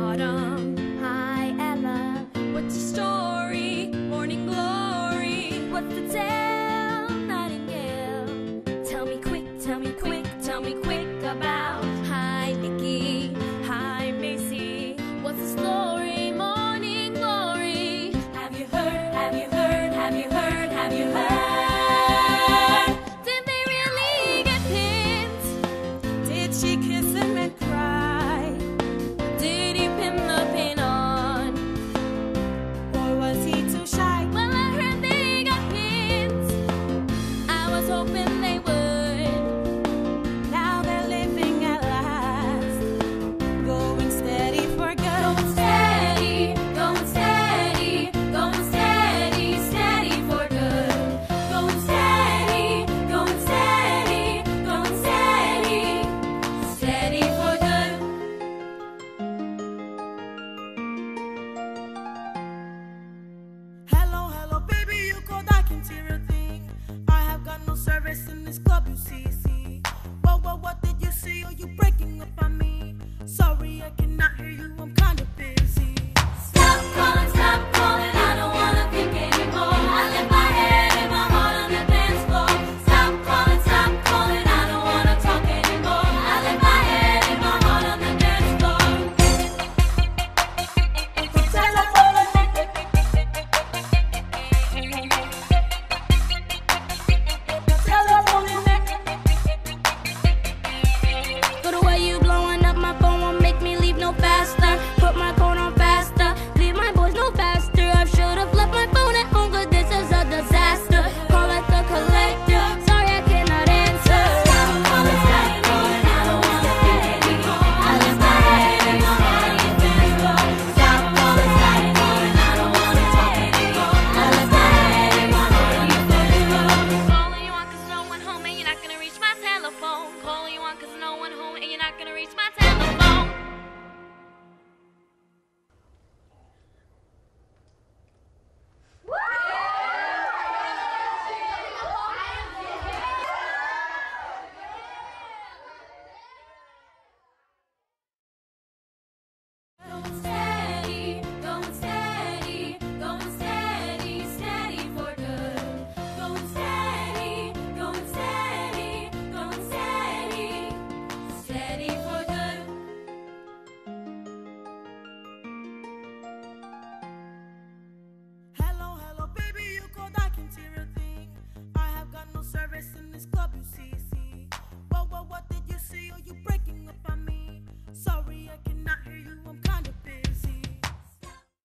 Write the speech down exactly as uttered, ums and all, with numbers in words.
autumn. Hi Ella, what's your story? Morning glory, what's the tale? Nightingale, tell me quick, tell me quick, tell me quick about. Hi Nikki, hi Macy, what's the story? Morning glory, have you heard, have you heard, have you heard, have you heard? Did they really get pinned? Did she kiss him and cry? Did he pin the pin on? Or was he too shy? Well, I heard they got pinned. I was hoping they would. Now they're living at last, going steady for good. Going steady, going steady, going steady, steady for good. Going steady, going steady, going steady, steady for good. Hello, hello, baby, you called, I can hear a thing. I have got no service in this club, you see, see. Whoa, whoa, what did you see? Are you breaking up on me? Sorry, I cannot hear you, I'm kind of busy. Stop calling, stop calling, I don't wanna think anymore. I left my head and my heart on the dance floor. Stop calling, stop calling, I don't wanna talk anymore. I left my head and my heart on the dance floor. Go the way you blowing up my phone won't make me leave no faster. Put my phone on faster, leave my boys no faster. I should've left my phone at home, cause this is a disaster. Call it the collector, sorry I cannot answer. Stop calling, stop calling, I don't wanna think anymore. I left my head and my heart on the dance floor. Stop calling, stop calling, I don't wanna talk anymore. I left my head and my heart on the dance floor. Calling you on cause no one home and you're not gonna reach my telephone. Calling you on cause no one home and you're not gonna reach my telephone. Going steady, going steady, going steady, steady for good. Going steady, going steady, going steady, steady for good. Hello, hello, baby, you called, I can hear a thing. I have got no service in this club, you see, see. Whoa, whoa, what did you see? Are you breaking up on me? Sorry, I cannot hear